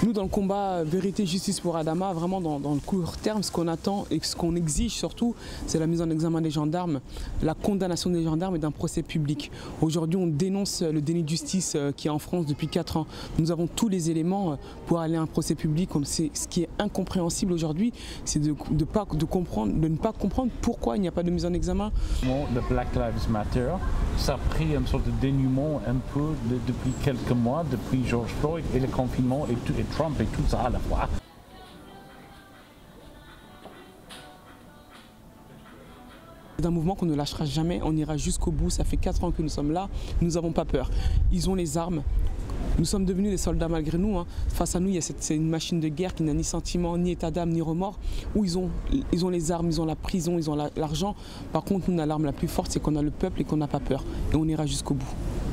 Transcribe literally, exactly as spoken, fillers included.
Nous, dans le combat vérité, justice pour Adama, vraiment dans, dans le court terme, ce qu'on attend et ce qu'on exige surtout, c'est la mise en examen des gendarmes, la condamnation des gendarmes et d'un procès public. Aujourd'hui, on dénonce le déni de justice qui est en France depuis quatre ans. Nous avons tous les éléments pour aller à un procès public. Ce qui est incompréhensible aujourd'hui, c'est de, de, pas, de, comprendre, de ne pas comprendre pourquoi il n'y a pas de mise en examen. Le Black Lives Matter, ça a pris une sorte de dénouement un peu de, depuis quelques mois, depuis George Floyd et le confinement et, tout, et Trump et tout ça à la fois. C'est un mouvement qu'on ne lâchera jamais, on ira jusqu'au bout, ça fait quatre ans que nous sommes là, nous n'avons pas peur. Ils ont les armes, nous sommes devenus des soldats malgré nous. Hein. Face à nous, c'est une machine de guerre qui n'a ni sentiment, ni état d'âme, ni remords, où ils ont, ils ont les armes, ils ont la prison, ils ont l'argent. Par contre, nous, on a l'arme la plus forte, c'est qu'on a le peuple et qu'on n'a pas peur. Et on ira jusqu'au bout.